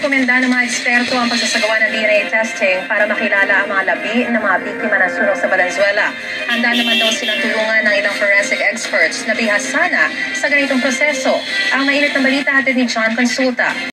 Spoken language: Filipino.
Inirekomenda ng mga eksperto ang pagsasagawa ng DNA testing para makilala ang mga labi ng mga biktima ng sunog sa Valenzuela. Handa naman daw silang tulungan ng ilang forensic experts na bihasa na sa ganitong proseso. Ang mainit na balita hatid ni John Consulta.